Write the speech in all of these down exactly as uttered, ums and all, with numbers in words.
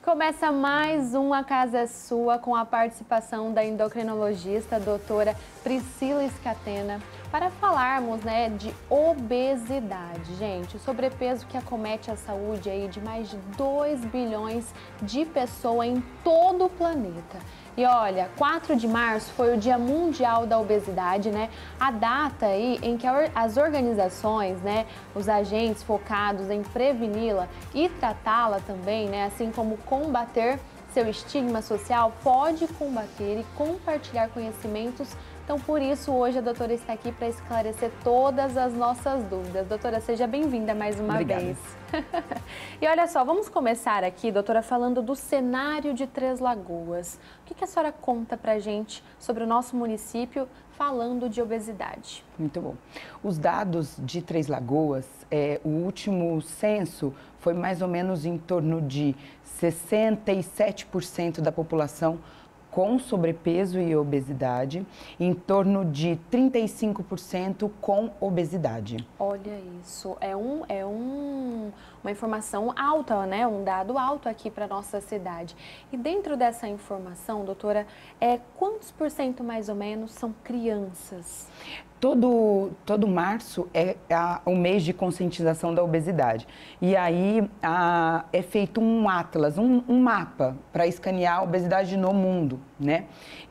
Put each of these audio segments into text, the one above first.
Começa mais um A Casa é Sua com a participação da endocrinologista doutora Priscila Scatena para falarmos, né, de obesidade. Gente, o sobrepeso que acomete a saúde aí de mais de dois bilhões de pessoas em todo o planeta. E olha, quatro de março foi o Dia Mundial da Obesidade, né? A data aí em que as organizações, né, os agentes focados em preveni-la e tratá-la também, né, assim como combater seu estigma social, pode combater e compartilhar conhecimentos. Então, por isso, hoje a doutora está aqui para esclarecer todas as nossas dúvidas. Doutora, seja bem-vinda mais uma Obrigada. vez. E olha só, vamos começar aqui, doutora, falando do cenário de Três Lagoas. O que, que a senhora conta para a gente sobre o nosso município falando de obesidade? Muito bom. Os dados de Três Lagoas, é, o último censo foi mais ou menos em torno de sessenta e sete por cento da população com sobrepeso e obesidade, em torno de trinta e cinco por cento com obesidade. Olha isso, é, um, é um, uma informação alta, né? Um dado alto aqui para nossa cidade. E dentro dessa informação, doutora, é, quantos por cento mais ou menos são crianças? Todo, todo março é a, o mês de conscientização da obesidade. E aí a, é feito um atlas, um, um mapa para escanear a obesidade no mundo, né?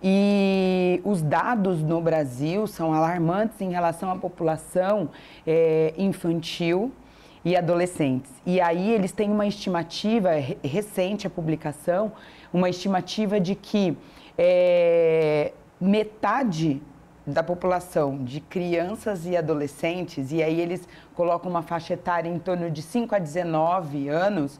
E os dados no Brasil são alarmantes em relação à população é, infantil e adolescentes. E aí eles têm uma estimativa, recente a publicação, uma estimativa de que é, metade da população de crianças e adolescentes, e aí eles colocam uma faixa etária em torno de cinco a dezenove anos,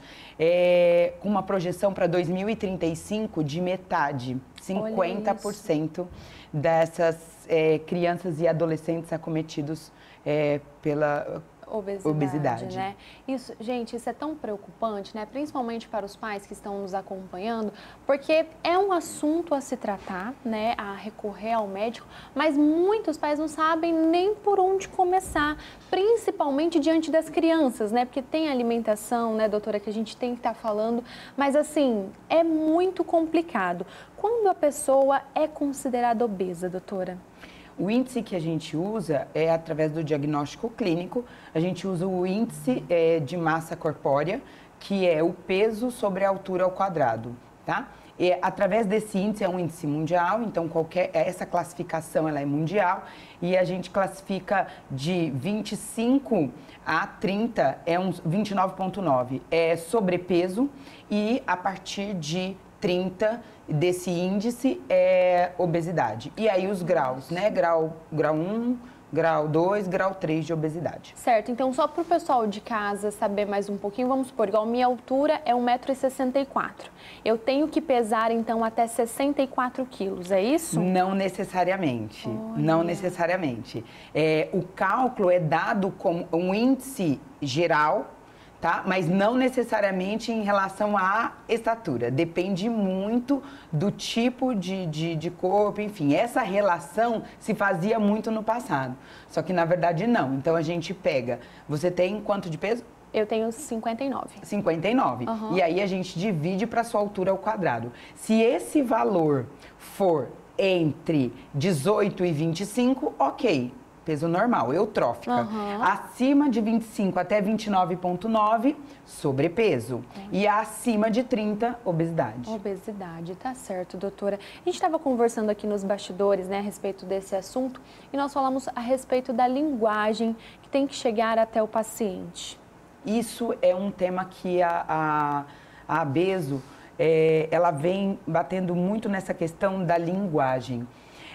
é, com uma projeção para dois mil e trinta e cinco de metade, cinquenta por cento dessas é, crianças e adolescentes acometidos é, pela Obesidade, obesidade, né? Isso, gente, isso é tão preocupante, né? Principalmente para os pais que estão nos acompanhando, porque é um assunto a se tratar, né? A recorrer ao médico, mas muitos pais não sabem nem por onde começar, principalmente diante das crianças, né? Porque tem alimentação, né, doutora, que a gente tem que estar falando, mas assim, é muito complicado. Quando a pessoa é considerada obesa, doutora? O índice que a gente usa é através do diagnóstico clínico, a gente usa o índice é, de massa corpórea, que é o peso sobre a altura ao quadrado, tá? E através desse índice, é um índice mundial, então qualquer, essa classificação ela é mundial, e a gente classifica de vinte e cinco a trinta, é um vinte e nove vírgula nove, é sobrepeso, e a partir de trinta desse índice é obesidade. E aí os graus, né? Grau, grau um, grau dois, grau três de obesidade. Certo, então só para o pessoal de casa saber mais um pouquinho, vamos supor, igual minha altura é um metro e sessenta e quatro. Eu tenho que pesar então até sessenta e quatro quilos, é isso? Não necessariamente, Olha. não necessariamente. É, o cálculo é dado como um índice geral, tá? Mas não necessariamente em relação à estatura. Depende muito do tipo de, de, de corpo, enfim. Essa relação se fazia muito no passado. Só que, na verdade, não. Então, a gente pega... Você tem quanto de peso? Eu tenho cinquenta e nove. cinquenta e nove. Uhum. E aí, a gente divide para a sua altura ao quadrado. Se esse valor for entre dezoito e vinte e cinco, ok. Peso normal, eutrófica. Uhum. Acima de vinte e cinco até vinte e nove vírgula nove, sobrepeso. Uhum. E acima de trinta, obesidade. Obesidade, tá certo, doutora. A gente estava conversando aqui nos bastidores, né, a respeito desse assunto, e nós falamos a respeito da linguagem que tem que chegar até o paciente. Isso é um tema que a, a, a Abeso, é, ela vem batendo muito nessa questão da linguagem.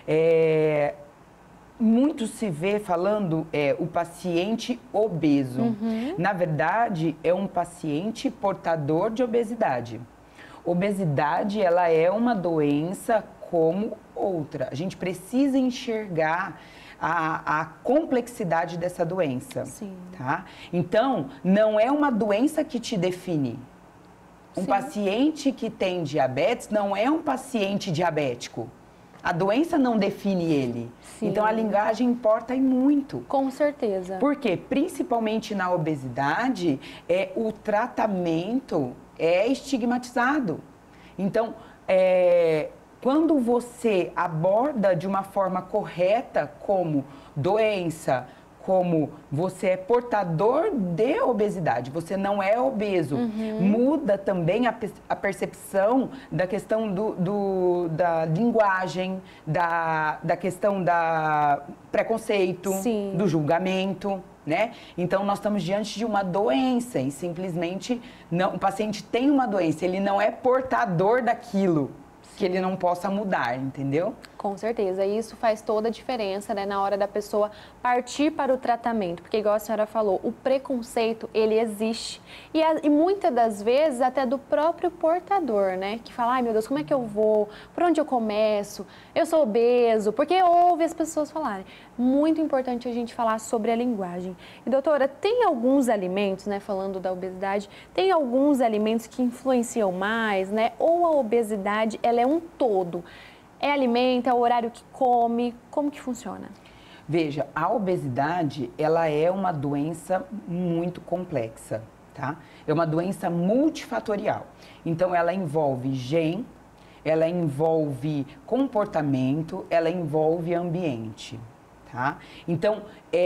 É... Muito se vê falando é, o paciente obeso. Uhum. Na verdade, é um paciente portador de obesidade. Obesidade, ela é uma doença como outra. A gente precisa enxergar a, a complexidade dessa doença. Sim. Tá? Então, não é uma doença que te define. Um Sim. paciente que tem diabetes não é um paciente diabético. A doença não define ele. Sim. Então, a linguagem importa e muito. Com certeza. Por quê? Principalmente na obesidade, é, o tratamento é estigmatizado. Então, é, quando você aborda de uma forma correta como doença, como você é portador de obesidade, você não é obeso, uhum. muda também a, a percepção da questão do, do, da linguagem, da, da questão da preconceito, Sim. do julgamento, né? Então, nós estamos diante de uma doença e simplesmente não, o paciente tem uma doença, ele não é portador daquilo. Que ele não possa mudar, entendeu? Com certeza, e isso faz toda a diferença, né, na hora da pessoa partir para o tratamento, porque igual a senhora falou, o preconceito, ele existe, e, a, e muitas das vezes até do próprio portador, né, que fala, ai meu Deus, como é que eu vou, por onde eu começo, eu sou obeso, porque ouve as pessoas falarem. Muito importante a gente falar sobre a linguagem. E doutora, tem alguns alimentos, né, falando da obesidade, tem alguns alimentos que influenciam mais, né, ou a obesidade, ela é um todo? É alimento, é o horário que come, como que funciona? Veja, a obesidade, ela é uma doença muito complexa, tá? É uma doença multifatorial. Então, ela envolve gene, ela envolve comportamento, ela envolve ambiente, tá? Então,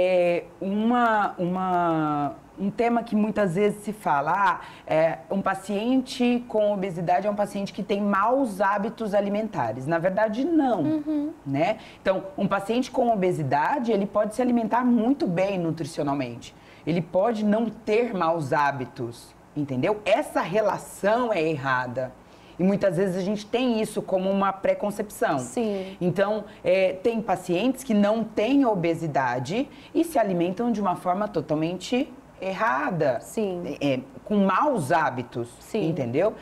é uma... uma Um tema que muitas vezes se fala, ah, é, um paciente com obesidade é um paciente que tem maus hábitos alimentares. Na verdade, não, uhum. né? Então, um paciente com obesidade, ele pode se alimentar muito bem nutricionalmente. Ele pode não ter maus hábitos, entendeu? Essa relação é errada. E muitas vezes a gente tem isso como uma preconcepção. Sim. Então, é, tem pacientes que não têm obesidade e se alimentam de uma forma totalmente errada, Sim. É, com maus hábitos, Sim. entendeu?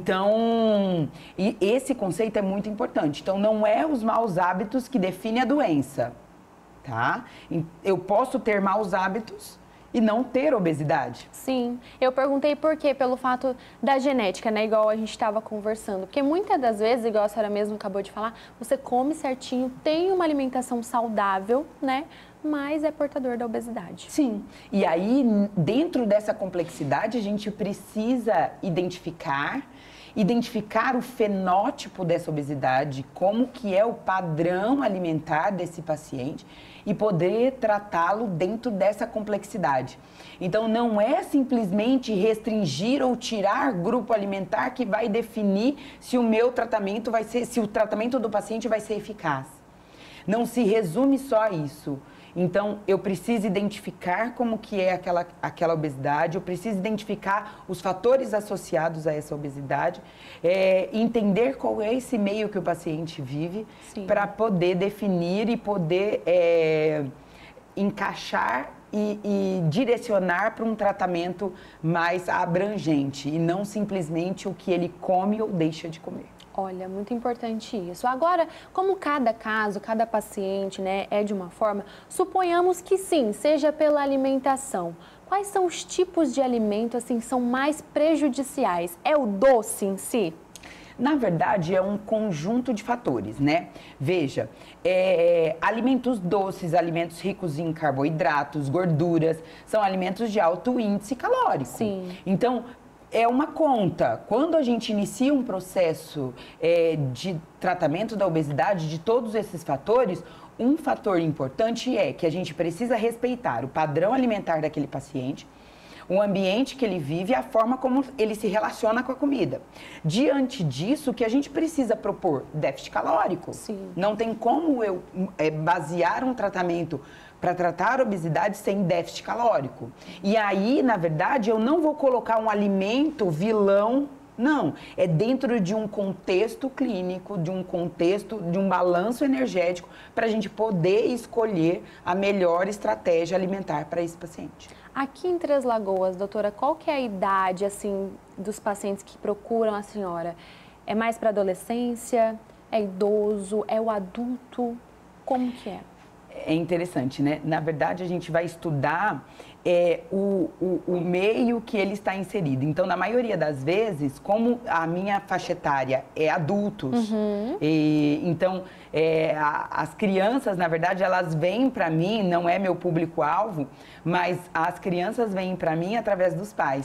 Então, e esse conceito é muito importante. Então, não é os maus hábitos que definem a doença, tá? Eu posso ter maus hábitos e não ter obesidade. Sim, eu perguntei por quê, pelo fato da genética, né, igual a gente estava conversando, porque muitas das vezes, igual a senhora mesmo acabou de falar, você come certinho, tem uma alimentação saudável, né, mas é portador da obesidade. Sim, e aí dentro dessa complexidade a gente precisa identificar, identificar o fenótipo dessa obesidade, como que é o padrão alimentar desse paciente e poder tratá-lo dentro dessa complexidade. Então, não é simplesmente restringir ou tirar grupo alimentar que vai definir se o meu tratamento vai ser, se o tratamento do paciente vai ser eficaz. Não se resume só a isso. Então, eu preciso identificar como que é aquela, aquela obesidade, eu preciso identificar os fatores associados a essa obesidade, é, entender qual é esse meio que o paciente vive, para poder definir e poder é, encaixar e, e direcionar para um tratamento mais abrangente e não simplesmente o que ele come ou deixa de comer. Olha, muito importante isso. Agora, como cada caso, cada paciente, né, é de uma forma, suponhamos que sim, seja pela alimentação. Quais são os tipos de alimento, assim, que são mais prejudiciais? É o doce em si? Na verdade, é um conjunto de fatores, né? Veja, é, alimentos doces, alimentos ricos em carboidratos, gorduras, são alimentos de alto índice calórico. Sim. Então, é uma conta. Quando a gente inicia um processo é, de tratamento da obesidade, de todos esses fatores, um fator importante é que a gente precisa respeitar o padrão alimentar daquele paciente, o ambiente que ele vive e a forma como ele se relaciona com a comida. Diante disso, o que a gente precisa propor? Déficit calórico. Sim. Não tem como eu é, basear um tratamento para tratar a obesidade sem déficit calórico. E aí, na verdade, eu não vou colocar um alimento vilão, não. É dentro de um contexto clínico, de um contexto, de um balanço energético, para a gente poder escolher a melhor estratégia alimentar para esse paciente. Aqui em Três Lagoas, doutora, qual que é a idade, assim, dos pacientes que procuram a senhora? É mais para adolescência? É idoso? É o adulto? Como que é? É interessante, né? Na verdade, a gente vai estudar é, o, o, o meio que ele está inserido. Então, na maioria das vezes, como a minha faixa etária é adultos, uhum. e, então, é, a, as crianças, na verdade, elas vêm para mim, não é meu público-alvo, mas as crianças vêm para mim através dos pais.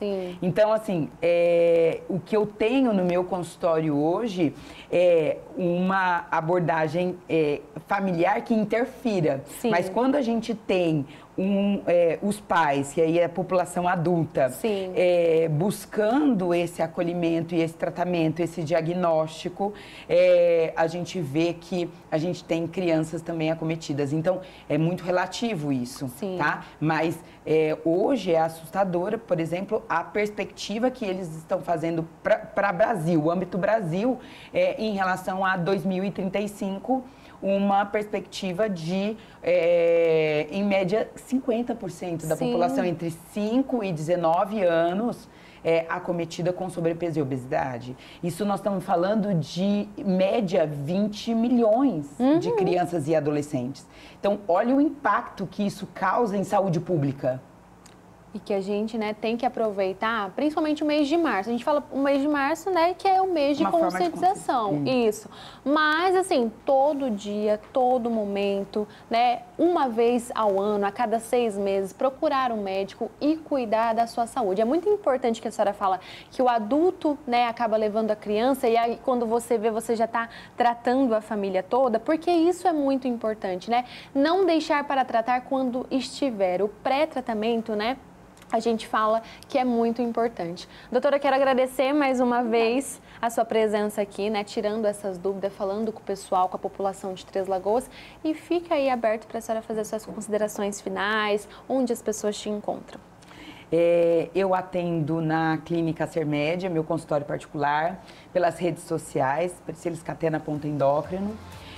Sim. Então, assim, é, o que eu tenho no meu consultório hoje é uma abordagem é, familiar que interfira. Sim. Mas quando a gente tem um, é, os pais, que aí é a população adulta, é, buscando esse acolhimento e esse tratamento, esse diagnóstico, é, a gente vê que a gente tem crianças também acometidas. Então, é muito relativo isso, Sim. tá? Mas é, hoje é assustadora, por exemplo, a perspectiva que eles estão fazendo para o Brasil, o âmbito Brasil, é, em relação a dois mil e trinta e cinco, uma perspectiva de, é, em média, cinquenta por cento da Sim. população entre cinco e dezenove anos é, acometida com sobrepeso e obesidade. Isso nós estamos falando de, média, vinte milhões uhum. de crianças e adolescentes. Então, olha o impacto que isso causa em saúde pública. E que a gente, né, tem que aproveitar, principalmente o mês de março. A gente fala o mês de março, né, que é o mês de Uma conscientização. De Isso. Mas, assim, todo dia, todo momento, né, uma vez ao ano, a cada seis meses, procurar um médico e cuidar da sua saúde. É muito importante que a senhora fala que o adulto, né, acaba levando a criança e aí quando você vê, você já está tratando a família toda, porque isso é muito importante, né? Não deixar para tratar quando estiver. O pré-tratamento, né? A gente fala que é muito importante. Doutora, quero agradecer mais uma vez a sua presença aqui, né? Tirando essas dúvidas, falando com o pessoal, com a população de Três Lagoas. E fica aí aberto para a senhora fazer suas considerações finais, onde as pessoas te encontram. É, eu atendo na Clínica Sermédia, meu consultório particular, pelas redes sociais, Priscila Scatena ponto endócrino.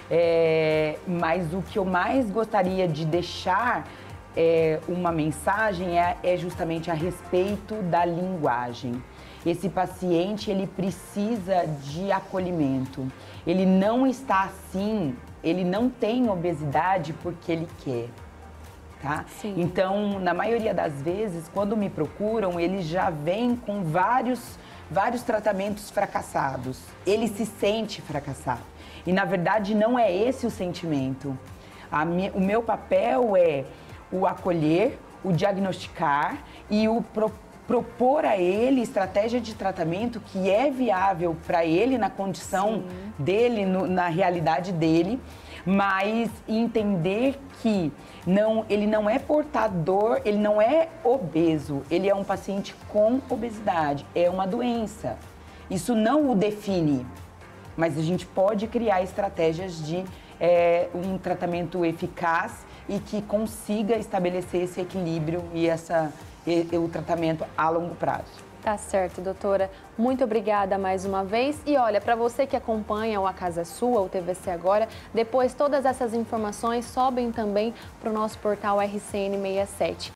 É, mas o que eu mais gostaria de deixar É, uma mensagem é, é justamente a respeito da linguagem. Esse paciente, ele precisa de acolhimento. Ele não está assim, ele não tem obesidade porque ele quer, tá? Sim. Então, na maioria das vezes, quando me procuram, eles já vêm com vários, vários tratamentos fracassados. Ele se sente fracassado. E, na verdade, não é esse o sentimento. A mi, o meu papel é o acolher, o diagnosticar e o pro, propor a ele estratégia de tratamento que é viável para ele na condição Sim. dele, no, na realidade dele, mas entender que não, ele não é portador, ele não é obeso, ele é um paciente com obesidade, é uma doença. Isso não o define, mas a gente pode criar estratégias de é, um tratamento eficaz e que consiga estabelecer esse equilíbrio e, essa, e, e o tratamento a longo prazo. Tá certo, doutora. Muito obrigada mais uma vez. E olha, para você que acompanha o A Casa é Sua, o T V C Agora, depois todas essas informações sobem também para o nosso portal R C N sessenta e sete.